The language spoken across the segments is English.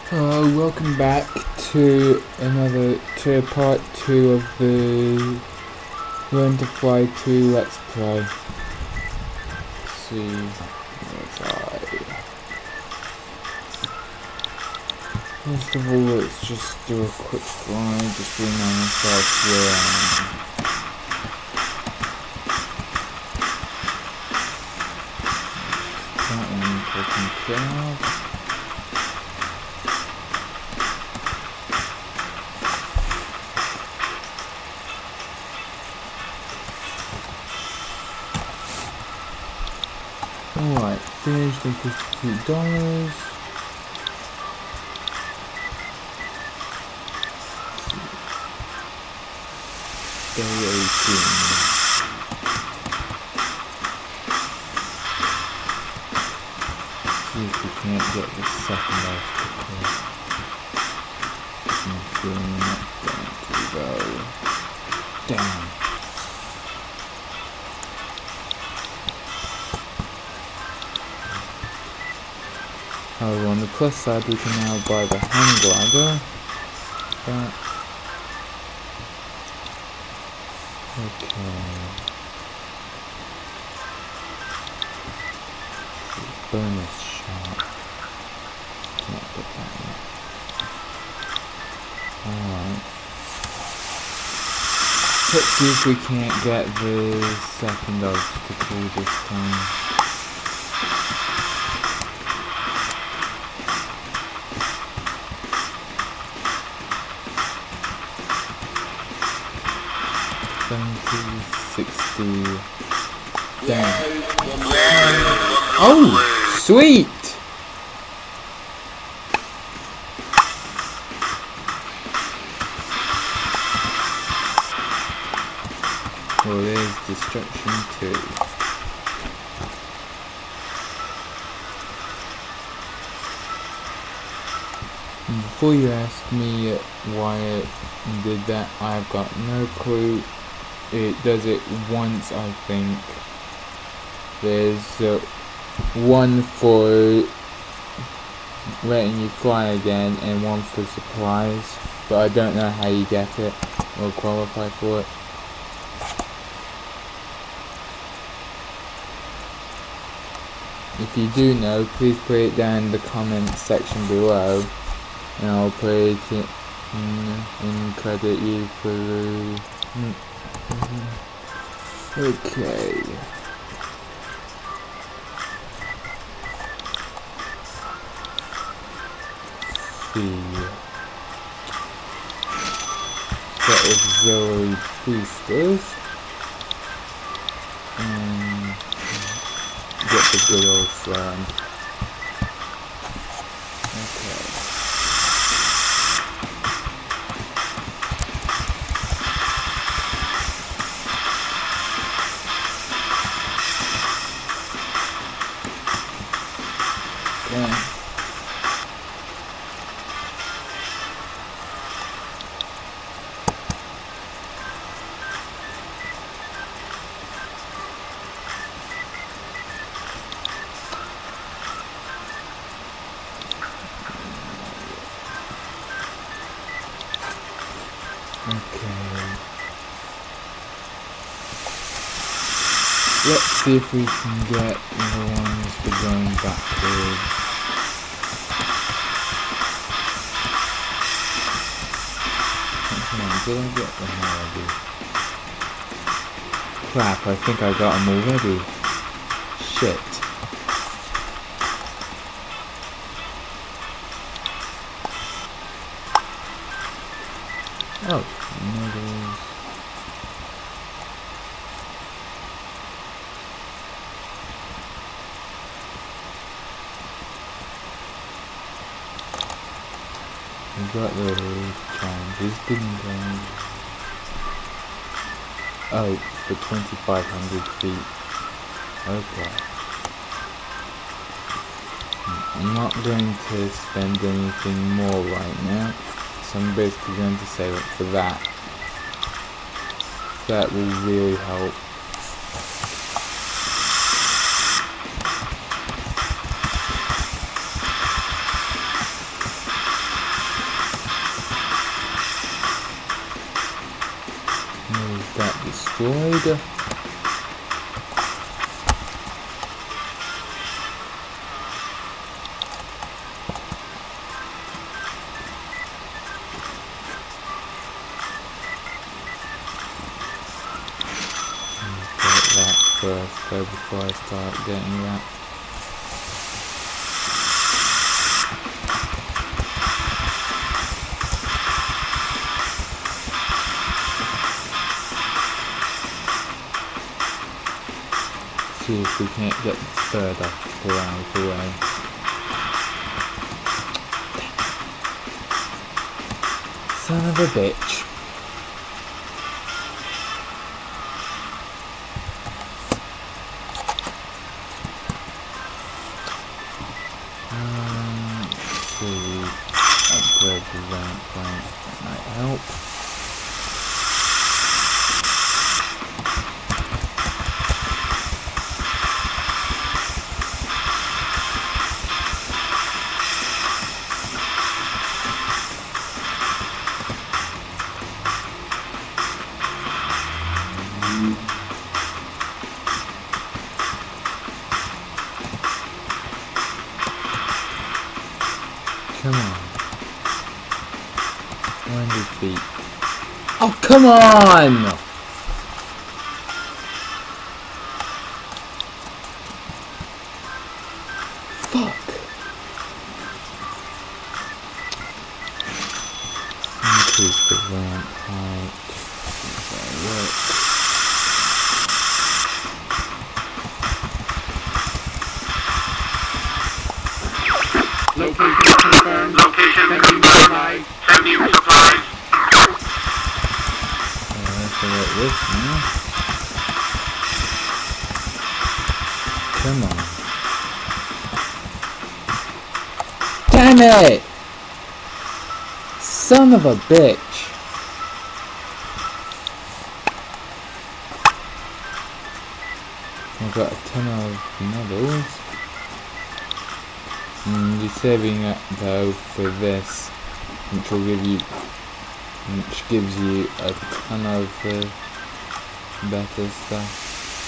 Welcome back to part 2 of the Learn to Fly 2 Let's Play. Let's see, where's I? First of all, let's just do a quick fly, just remind myself where I am. That one taken care of. Alright, finished in $52. Day 18. See if we can't get the second off because I'm feeling not going to go down. However, on the plus side, we can now buy the hang glider. Okay. Bonus shot. Can't get that yet. Alright. Let's see if we can't get the second obstacle this time. Damn. Oh, sweet! Well, there's destruction too. And before you ask me why it did that, I've got no clue. It does it once, I think. There's one for letting you fly again and one for supplies, but I don't know how you get it or qualify for it. If you do know, please put it down in the comments section below, and I'll put it in credit you for okay. See. Got auxiliary boosters. And get the good old slam. Okay. Okay. Let's see if we can get the ones for going backwards. Come on, did I get them already? Crap, I think I got them already. Shit. Oh, noodles. We got the challenges, didn't we? Oh, for 2,500 feet. Okay. I'm not going to spend anything more right now. So I'm basically going to save it for that. That will really help. destroyed. Get that first though before I start getting that. See if we can't get the third obstacle out of the way. Son of a bitch. Let's see. Upgrade the ramp point. That might help. Come on. 100 feet. Oh, come on! Fuck. Increase the ramp height. Does that work? Location confirmed. Location confirmed. Send you supplies. Let's let this now. Come on. Damn it! Son of a bitch. I've got a ton of medals. You're saving up though for this, which will give you, which gives you a ton of better stuff.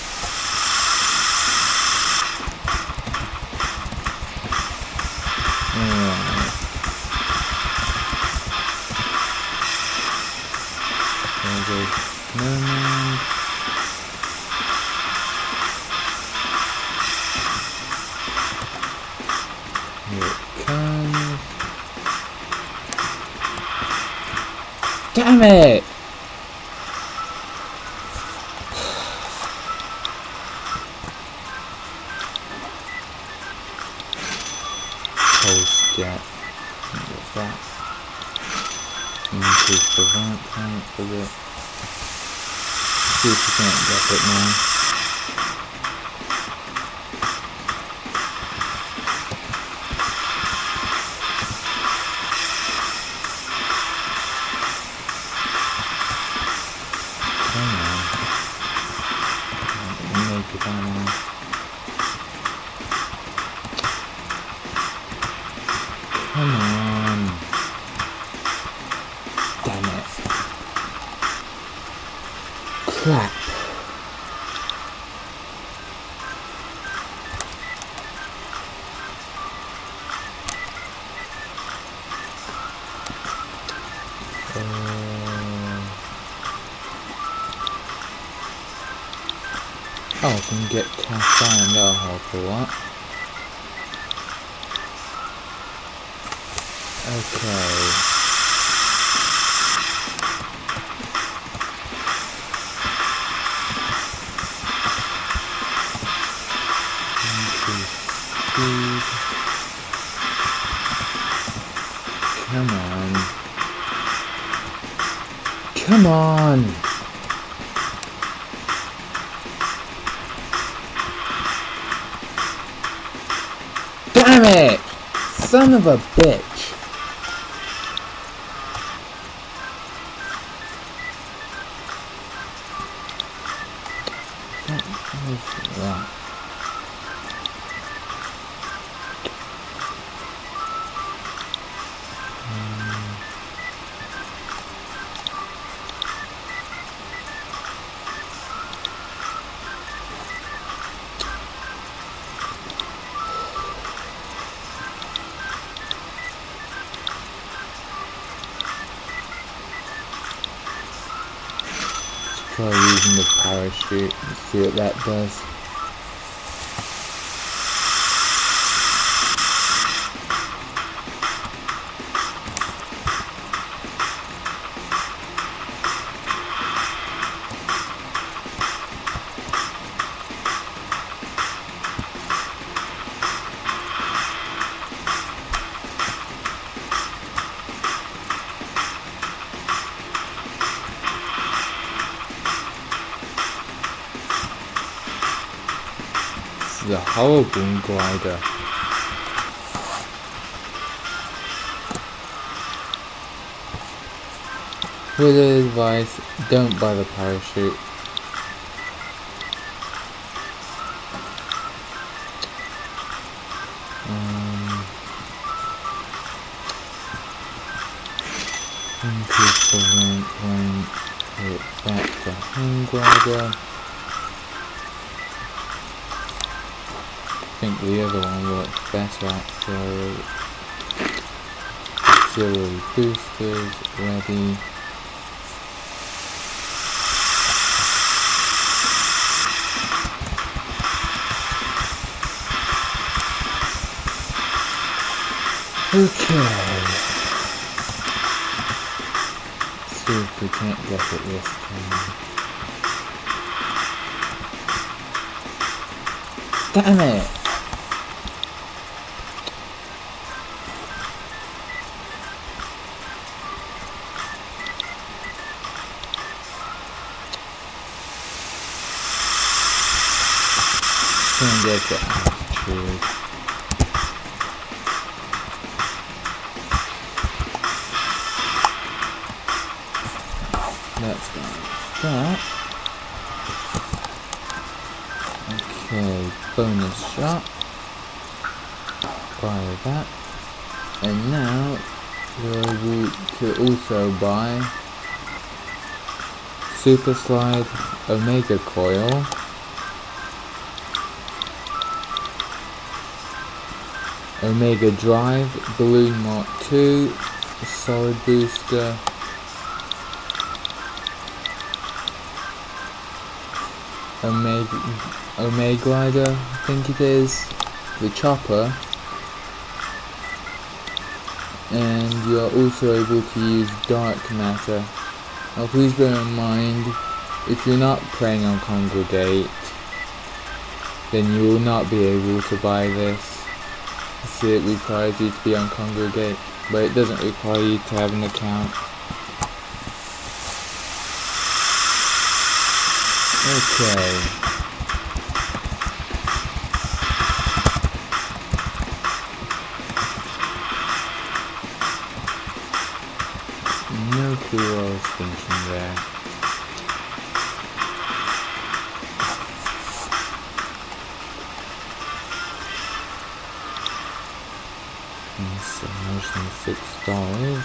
There goes Snowman. Here it comes. Damn it! Pulse jet. Get that. Increase the ramp height for it. See if we can't get it now. Come on. Damn it. Crap. Oh, I can get cast iron, that'll help a lot. Okay. Increase speed. Come on. Come on! Damn it! Son of a bitch! What is that? try using the parachute and see what that does. The horrible glider. With advice, don't buy the parachute. Increase the rank when hit back to hang glider. I think the other one works better actually. Auxiliary boosters ready. Okay. Let's see if we can't get it this time. Damn it! Try and get the altitude. That's that. Okay, bonus shot. Buy that. And now we're able to also buy Super Slide Omega Coil. Omega Drive, Balloon Mark 2, Solid Booster, Omega Glider, I think it is, the Chopper, and you are also able to use Dark Matter. Now please bear in mind, if you're not playing on Congregate, then you will not be able to buy this. See, it requires you to be on Congregate, but it doesn't require you to have an account. Okay. No clue what I was thinking there. $6.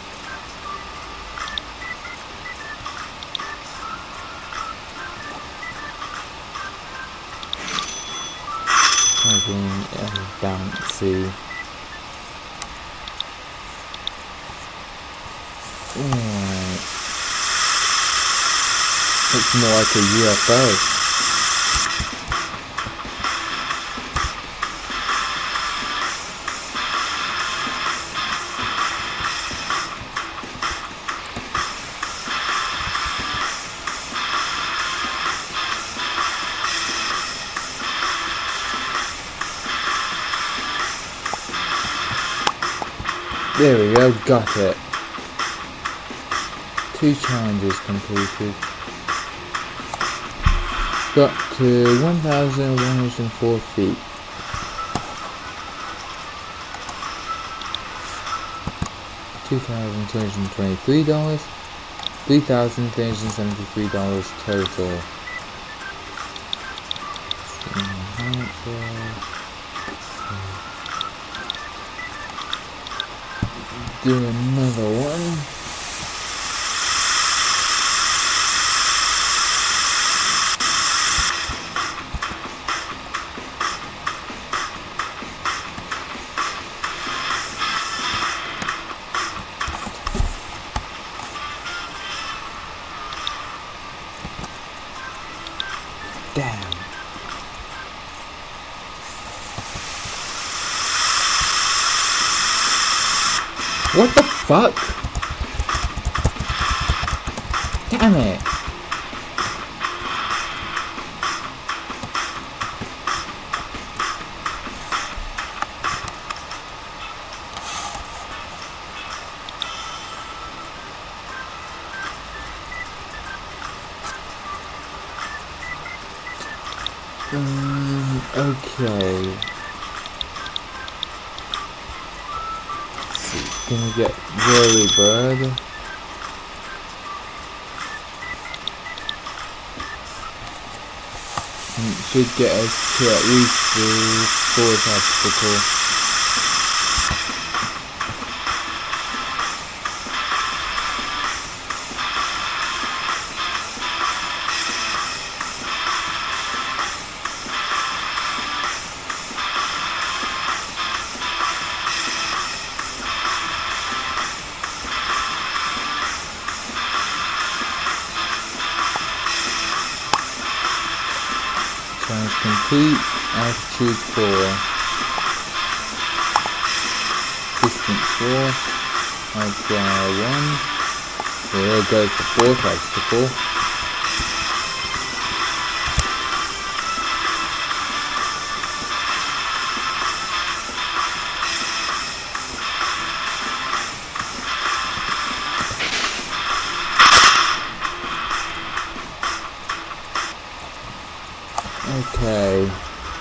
Having a bouncy. Alright. Looks more like a UFO. There we go, got it. 2 challenges completed. Got to 1,104 feet. $2,223, $3,373 total. Do another one. What the fuck? Damn it. Okay. Let's see, gonna get Whirly Bird. And it should get us to at least the fourth obstacle. Challenge complete. Altitude 4. Distance 4. Outfly 1. So there goes the fourth obstacle. Okay.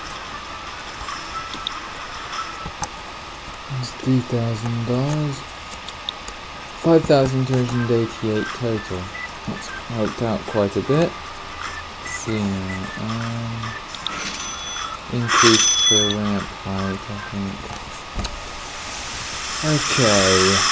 It's $3,000. 5,288 total. That's helped out quite a bit. Let's see. Increased the ramp height, I think. Okay.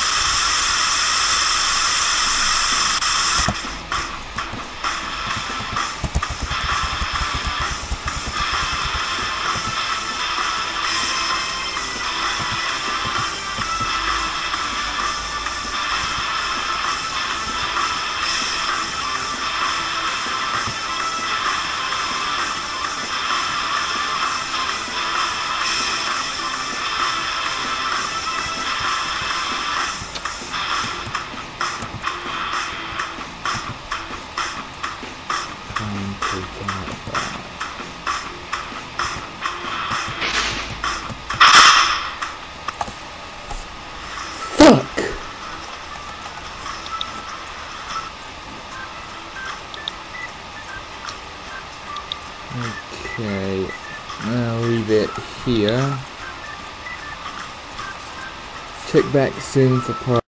Fuck! Okay, I'll leave it here. Check back soon for part